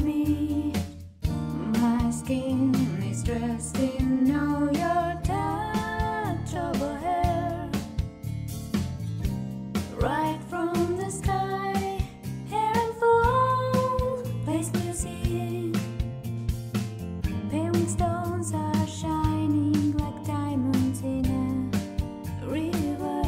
me. My skin is dressed in all your touch of a hair. Right from the sky, hair and fall, place music. Paving stones are shining like diamonds in a river.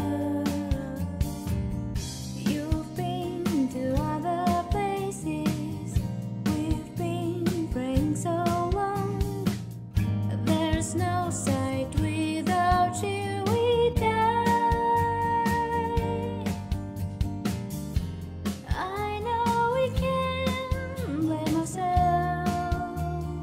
You've been to other places, we've been praying so long. There's no sight without you, we die. I know we can't blame ourselves.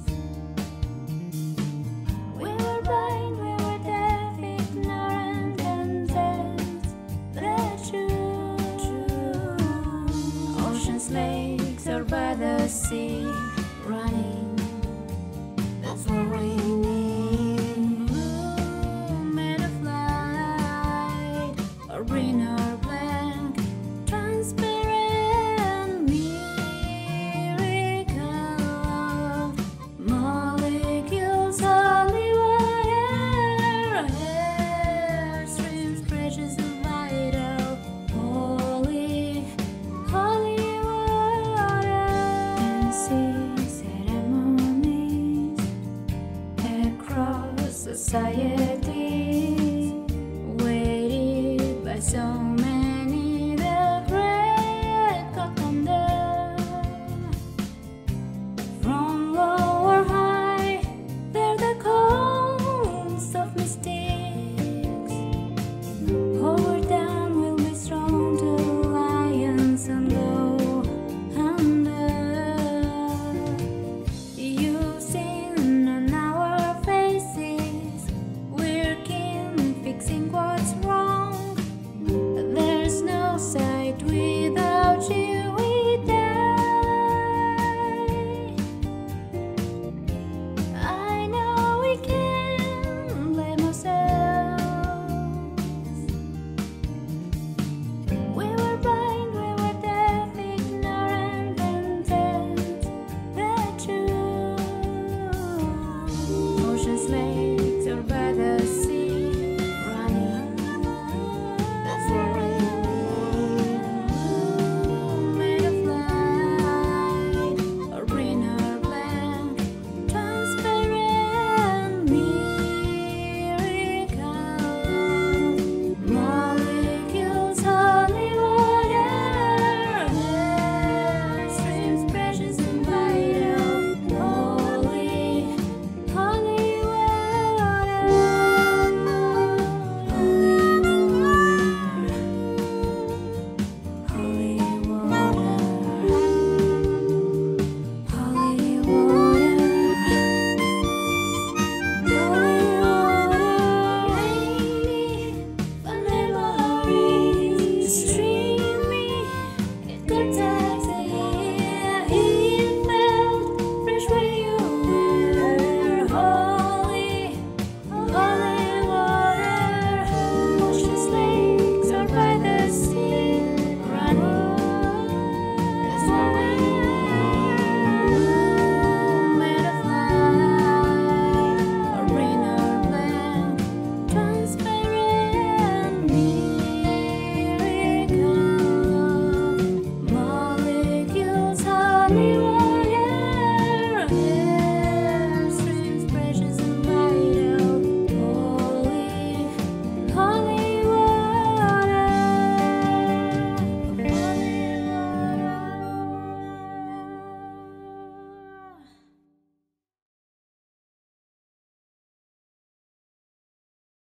We were blind, we were deaf, ignorant, and that's true. Oceans, lakes, or by the sea, running, that's what we need. Made of light, or green or black, transparent miracle of molecules, holy water, hair streams, precious and vital, holy, holy water. And see ceremonies across society.